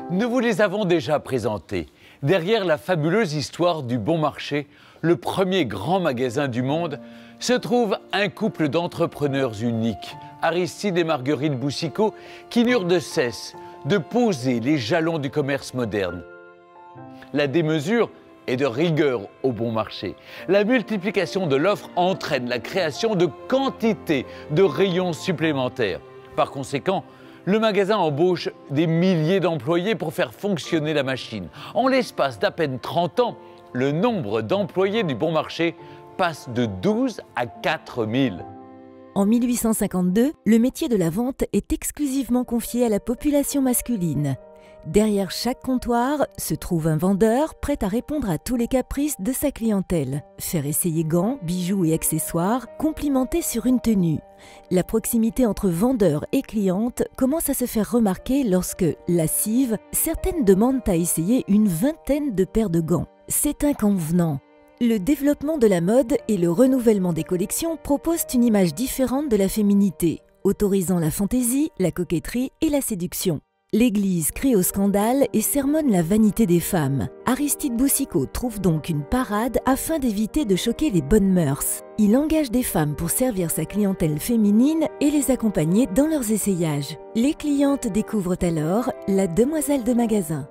Nous vous les avons déjà présentés. Derrière la fabuleuse histoire du Bon Marché, le premier grand magasin du monde, se trouve un couple d'entrepreneurs uniques, Aristide et Marguerite Boucicaut, qui n'eurent de cesse de poser les jalons du commerce moderne. La démesure et de rigueur au bon marché. La multiplication de l'offre entraîne la création de quantités de rayons supplémentaires. Par conséquent, le magasin embauche des milliers d'employés pour faire fonctionner la machine. En l'espace d'à peine 30 ans, le nombre d'employés du bon marché passe de 12 à 4 000. En 1852, le métier de la vente est exclusivement confié à la population masculine. Derrière chaque comptoir se trouve un vendeur prêt à répondre à tous les caprices de sa clientèle. Faire essayer gants, bijoux et accessoires, complimenter sur une tenue. La proximité entre vendeur et cliente commence à se faire remarquer lorsque, lascives, certaines demandent à essayer une vingtaine de paires de gants. C'est inconvenant. Le développement de la mode et le renouvellement des collections proposent une image différente de la féminité, autorisant la fantaisie, la coquetterie et la séduction. L'Église crie au scandale et sermonne la vanité des femmes. Aristide Boucicaut trouve donc une parade afin d'éviter de choquer les bonnes mœurs. Il engage des femmes pour servir sa clientèle féminine et les accompagner dans leurs essayages. Les clientes découvrent alors la demoiselle de magasin.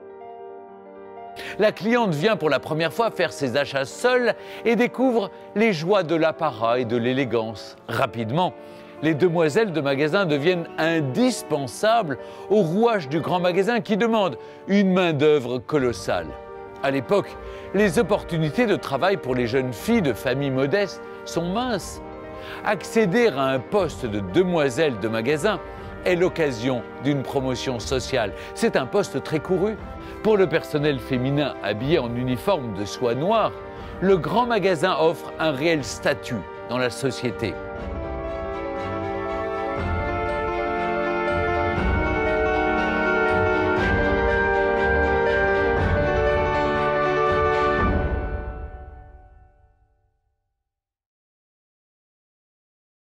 La cliente vient pour la première fois faire ses achats seule et découvre les joies de l'apparat et de l'élégance. Rapidement, les demoiselles de magasin deviennent indispensables au rouage du grand magasin qui demande une main-d'œuvre colossale. À l'époque, les opportunités de travail pour les jeunes filles de familles modestes sont minces. Accéder à un poste de demoiselle de magasin est l'occasion d'une promotion sociale. C'est un poste très couru. Pour le personnel féminin habillé en uniforme de soie noire, le grand magasin offre un réel statut dans la société.